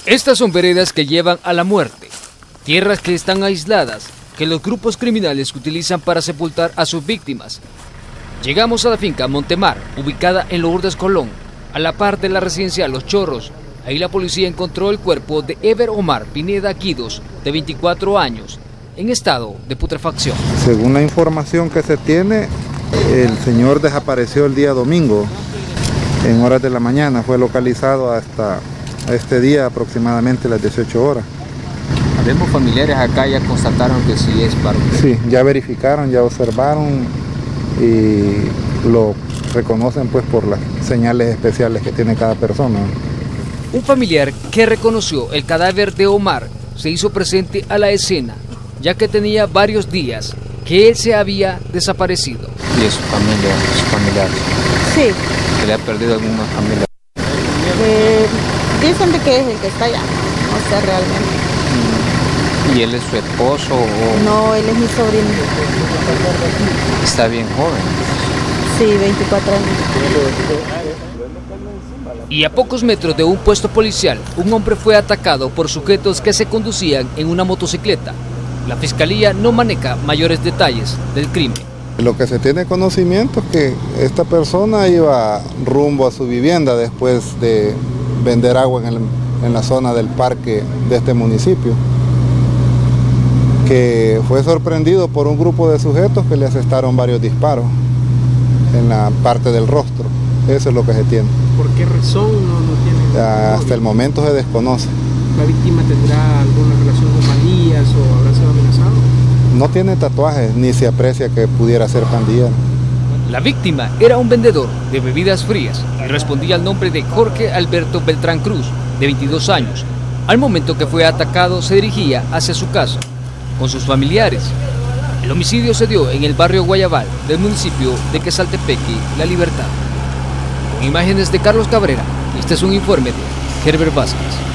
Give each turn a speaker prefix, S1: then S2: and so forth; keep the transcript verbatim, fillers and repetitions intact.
S1: Estas son veredas que llevan a la muerte, tierras que están aisladas, que los grupos criminales utilizan para sepultar a sus víctimas. Llegamos a la finca Montemar, ubicada en Lourdes, Colón, a la par de la residencial Los Chorros. Ahí la policía encontró el cuerpo de Ever Omar Pineda Quidos, de veinticuatro años, en estado de putrefacción.
S2: Según la información que se tiene, el señor desapareció el día domingo, en horas de la mañana. Fue localizado hasta este día aproximadamente las dieciocho horas.
S3: Vemos familiares acá, ya constataron que sí es parte.
S2: Sí, ya verificaron, ya observaron y lo reconocen pues por las señales especiales que tiene cada persona.
S1: Un familiar que reconoció el cadáver de Omar se hizo presente a la escena, ya que tenía varios días que él se había desaparecido.
S3: ¿Y de su familia, sus familiares?
S4: Sí.
S3: ¿Se le ha perdido alguna familia?
S4: Eh, dicen de que es el que está allá, no sé realmente.
S3: ¿Y él es su esposo o...?
S4: No, él es mi sobrino.
S3: Está bien joven.
S4: Sí, veinticuatro años.
S1: Y a pocos metros de un puesto policial, un hombre fue atacado por sujetos que se conducían en una motocicleta. La fiscalía no maneja mayores detalles del crimen.
S2: Lo que se tiene conocimiento es que esta persona iba rumbo a su vivienda después de vender agua en, el, en la zona del parque de este municipio, que fue sorprendido por un grupo de sujetos que le asestaron varios disparos en la parte del rostro. Eso es lo que se tiene.
S5: ¿Por qué razón no, no tiene?
S2: Hasta el momento se desconoce.
S5: ¿La víctima tendrá alguna relación con pandillas o habrá sido amenazado?
S2: No tiene tatuajes ni se aprecia que pudiera ser pandillero.
S1: La víctima era un vendedor de bebidas frías y respondía al nombre de Jorge Alberto Beltrán Cruz, de veintidós años. Al momento que fue atacado se dirigía hacia su casa con sus familiares. El homicidio se dio en el barrio Guayabal del municipio de Quezaltepeque, La Libertad. Con imágenes de Carlos Cabrera, este es un informe de Herbert Vázquez.